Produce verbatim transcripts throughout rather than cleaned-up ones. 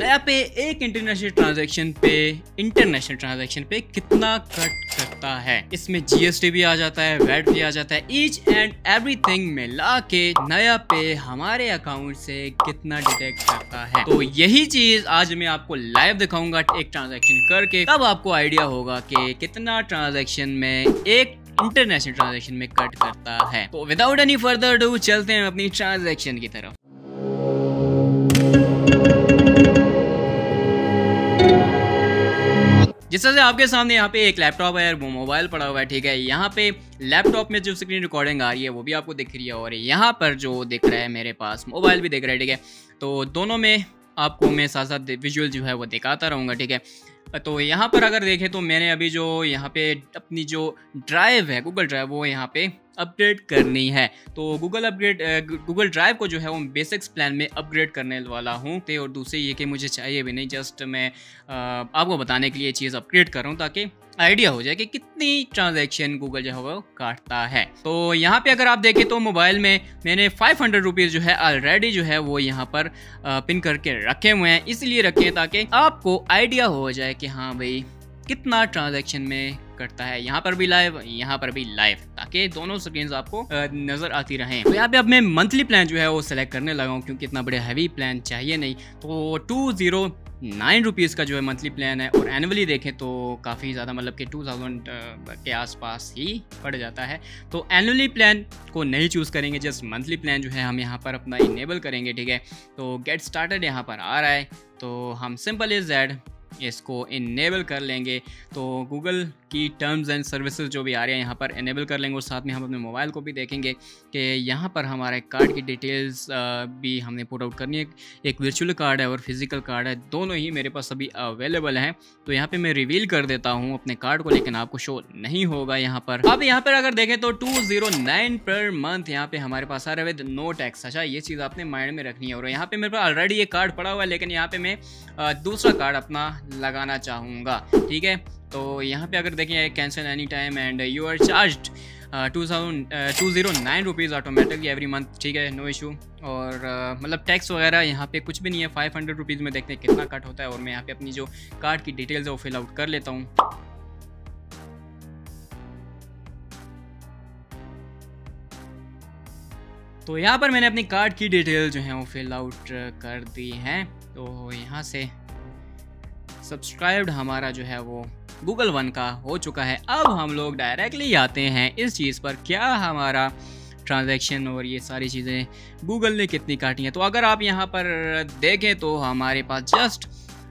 नया पे एक इंटरनेशनल ट्रांजैक्शन पे इंटरनेशनल ट्रांजैक्शन पे कितना कट करता है। इसमें जीएसटी भी आ जाता है, वैट भी आ जाता है, ईच एंड एवरीथिंग मिला के नया पे हमारे अकाउंट से कितना डिटेक्ट करता है। तो यही चीज आज मैं आपको लाइव दिखाऊंगा एक ट्रांजैक्शन करके, तब आपको आइडिया होगा कि कितना ट्रांजैक्शन में एक इंटरनेशनल ट्रांजैक्शन में कट करता है। तो विदाउट एनी फर्दर डू चलते हैं अपनी ट्रांजैक्शन की तरफ। जिस तरह से आपके सामने यहाँ पे एक लैपटॉप है, वो मोबाइल पड़ा हुआ है, ठीक है। यहाँ पे लैपटॉप में जो स्क्रीन रिकॉर्डिंग आ रही है वो भी आपको दिख रही है, और यहाँ पर जो दिख रहा है मेरे पास मोबाइल भी दिख रहा है, ठीक है। तो दोनों में आपको मैं साथ साथ विजुअल जो है वो दिखाता रहूँगा, ठीक है। तो यहाँ पर अगर देखें तो मैंने अभी जो यहाँ पे अपनी जो ड्राइव है, गूगल ड्राइव, वो यहाँ पे अपग्रेड करनी है। तो गूगल अपग्रेड गूगल ड्राइव को जो है वो बेसिक्स प्लान में अपग्रेड करने वाला हूँ। तो और दूसरी ये कि मुझे चाहिए भी नहीं, जस्ट मैं आ, आपको बताने के लिए चीज़ अपग्रेड कर रहा हूँ ताकि आइडिया हो जाए कि कितनी ट्रांजैक्शन गूगल जो है वो काटता है। तो यहाँ पे अगर आप देखें तो मोबाइल में मैंने फाइव हंड्रेड रुपीज़ जो है ऑलरेडी जो है वो यहाँ पर पिन करके रखे हुए हैं। इसलिए रखे ताकि आपको आइडिया हो जाए कि हाँ भाई कितना ट्रांजैक्शन में करता है। यहाँ पर भी लाइव, यहाँ पर भी लाइव, ताकि दोनों स्क्रीन आपको नजर आती रहें। तो यहाँ पे अब मैं मंथली प्लान जो है वो सिलेक्ट करने लगा हूँ, क्योंकि इतना बड़े हैवी प्लान चाहिए नहीं। तो टू जीरो नाइन रुपीज़ का जो है मंथली प्लान है, और एनुअली देखें तो काफ़ी ज़्यादा, मतलब कि टू थाउजेंड के आसपास ही पड़ जाता है। तो एनुअली प्लान को नहीं चूज़ करेंगे, जस्ट मंथली प्लान जो है हम यहाँ पर अपना इनेबल करेंगे, ठीक है। तो गेट स्टार्टेड यहाँ पर आ रहा है, तो हम सिंपल इज दैट इसको इनेबल कर लेंगे। तो गूगल की टर्म्स एंड सर्विसेज जो भी आ रहे हैं यहाँ पर इनेबल कर लेंगे, और साथ में हम अपने मोबाइल को भी देखेंगे कि यहाँ पर हमारे कार्ड की डिटेल्स भी हमने पुट आउट करनी है। एक वर्चुअल कार्ड है और फिजिकल कार्ड है, दोनों ही मेरे पास अभी अवेलेबल हैं। तो यहाँ पे मैं रिवील कर देता हूँ अपने कार्ड को, लेकिन आपको शो नहीं होगा यहाँ पर। अब यहाँ पर अगर देखें तो two zero nine per month यहाँ पे हमारे पास आ रहा है विद नो टैक्स। अच्छा, ये चीज़ आपने माइंड में रखनी है। और यहाँ पे मेरे पास ऑलरेडी ये कार्ड पड़ा हुआ है, लेकिन यहाँ पे मैं दूसरा कार्ड अपना लगाना चाहूँगा, ठीक है। तो यहाँ पे अगर देखें cancel any time and you are charged two thousand two zero nine rupees automatically every month, ठीक है, नो इशू। और uh, मतलब टैक्स वगैरह यहाँ पे कुछ भी नहीं है। फाइव हंड्रेड रुपीज़ में देखते हैं कितना कट होता है, और मैं यहाँ पे अपनी जो कार्ड की डिटेल्स है वो फिल आउट कर लेता हूँ। तो यहाँ पर मैंने अपनी कार्ड की डिटेल जो है वो फिल आउट कर दी हैं। तो यहाँ से सब्सक्राइब्ड हमारा जो है वो गूगल वन का हो चुका है। अब हम लोग डायरेक्टली आते हैं इस चीज़ पर, क्या हमारा ट्रांजैक्शन और ये सारी चीज़ें गूगल ने कितनी काटी हैं। तो अगर आप यहाँ पर देखें तो हमारे पास just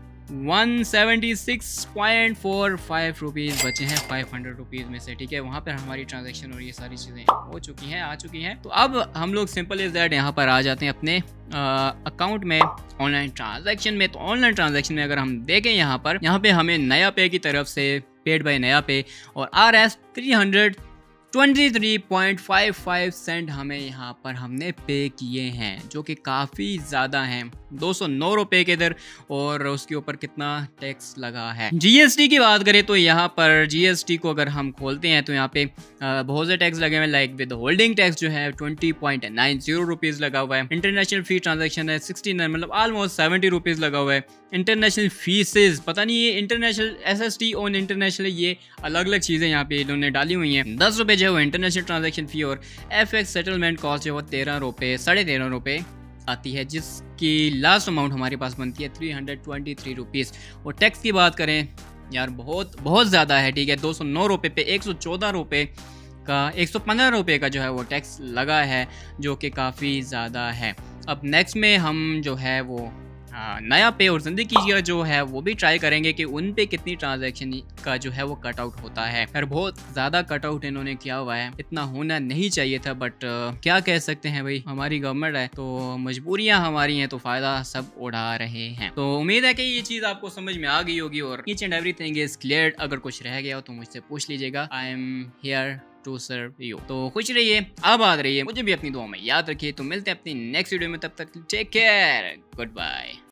one seventy six point four five rupees बचे हैं फाइव हंड्रेड रुपीज़ में से, ठीक है। वहाँ पर हमारी ट्रांजैक्शन और ये सारी चीज़ें हो चुकी हैं, आ चुकी हैं। तो अब हम लोग सिंपल इज दैट यहाँ पर आ जाते हैं अपने अकाउंट में, ऑनलाइन ट्रांजैक्शन में। तो ऑनलाइन ट्रांजैक्शन में अगर हम देखें यहाँ पर, यहाँ पे हमें नया पे की तरफ से पेड बाय नया पे और R S three hundred twenty three point five five cent हमें यहाँ पर हमने पे किए हैं, जो कि काफ़ी ज़्यादा हैं, दो सौ नौ रुपये के इधर, और उसके ऊपर कितना टैक्स लगा है। जीएसटी की बात करें तो यहाँ पर जीएसटी को अगर हम खोलते हैं तो यहाँ पे बहुत से टैक्स लगे हुए हैं, लाइक विद होल्डिंग टैक्स जो है twenty point nine zero rupees लगा हुआ है। इंटरनेशनल फी ट्रांजेक्शन है सिक्सटी नाइन, मतलब ऑलमोस्ट सेवेंटी रुपीज़ लगा हुआ है। इंटरनेशनल फीसेज, पता नहीं ये इंटरनेशनल एस एस टी और इंटरनेशनल ये अलग अलग चीज़ें यहाँ पे इन्होंने डाली हुई हैं। दस रुपये जो है वो इंटरनेशनल ट्रांजेक्शन फ़ी, और एफ एक्स सेटलमेंट कॉस्ट जो है वो तेरह रुपये साढ़े तेरह रुपये आती है, जिसकी लास्ट अमाउंट हमारे पास बनती है three hundred twenty three rupees. और टैक्स की बात करें यार, बहुत बहुत ज़्यादा है, ठीक है। दो सौ नौ रुपये पे एक सौ चौदह रुपये का एक सौ पंद्रह रुपये का जो है वो टैक्स लगा है, जो कि काफ़ी ज़्यादा है। अब नेक्स्ट में हम जो है वो हाँ, नया पे और ज़िंदगी का जो है वो भी ट्राई करेंगे कि उन पे कितनी ट्रांजैक्शन का जो है वो कट आउट होता है। पर बहुत ज़्यादा कट आउट इन्होंने किया हुआ है, इतना होना नहीं चाहिए था, बट क्या कह सकते हैं भाई, हमारी गवर्नमेंट है तो मजबूरियां हमारी हैं, तो फ़ायदा सब उड़ा रहे हैं। तो उम्मीद है कि ये चीज़ आपको समझ में आ गई होगी, और each and everything is clear. अगर कुछ रह गया हो तो मुझसे पूछ लीजिएगा, I am here to serve you. तो खुश रहिए, आबाद रहिए, मुझे भी अपनी दुआ में याद रखिए। तो मिलते हैं अपनी नेक्स्ट वीडियो में, तब तक टेक केयर, गुड बाय।